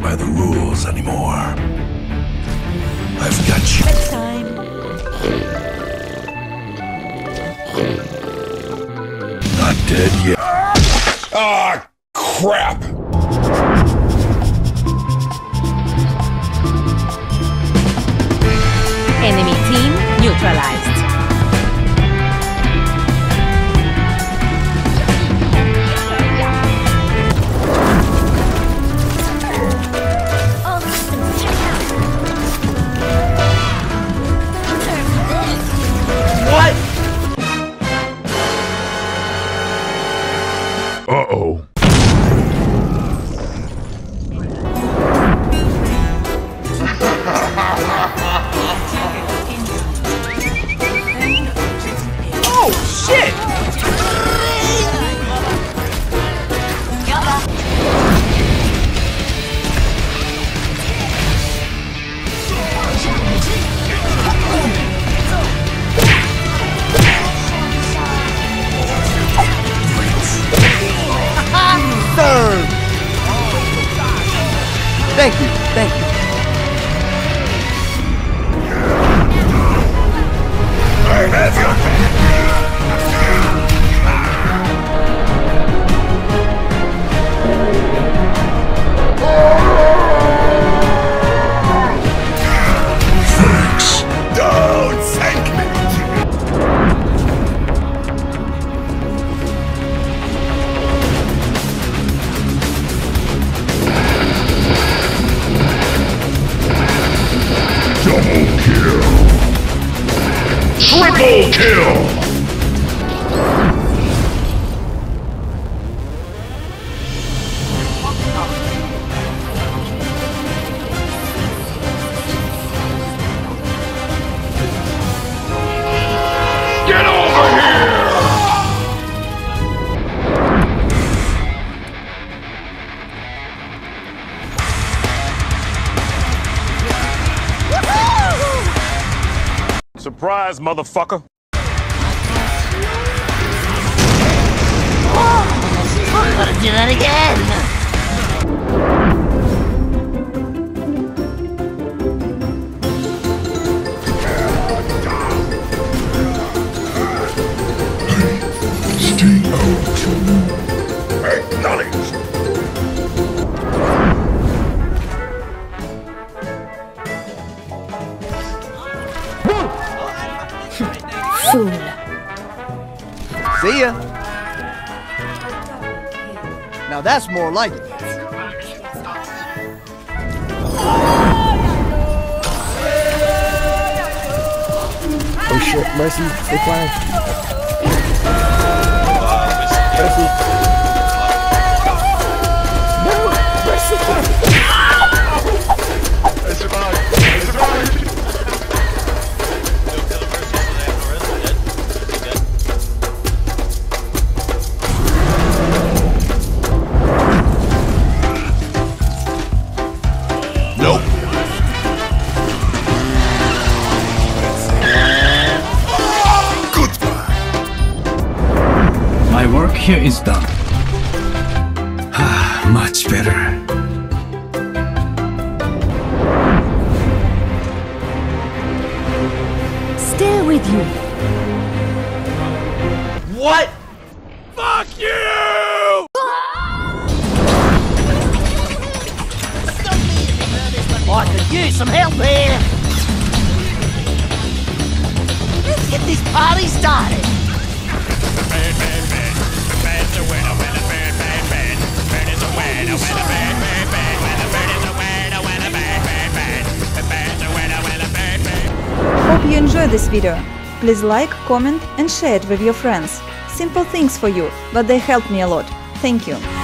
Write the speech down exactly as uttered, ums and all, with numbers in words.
by the rules anymore. I've got you. Next time. Not dead yet. Ah, crap! Enemy team neutralized. What? Uh-oh. Oh, shit! Third! Thank you, thank you. I have your Thanks. Don't thank me. Double kill. Triple kill. Get over here! Surprise, motherfucker! I'm gonna do that again! Stay out. Acknowledged. Fool. See ya. Now that's more like it. Oh shit, Mercy, stay flying. Mercy. No, Mercy. I survived. I survived. Nope. Goodbye. My work here is done. Much better. Stay with you. What? Fuck you! Oh, I could use some help here! Let's get this party started! Hope you enjoyed this video. Please like, comment and share it with your friends. Simple things for you, but they help me a lot. Thank you.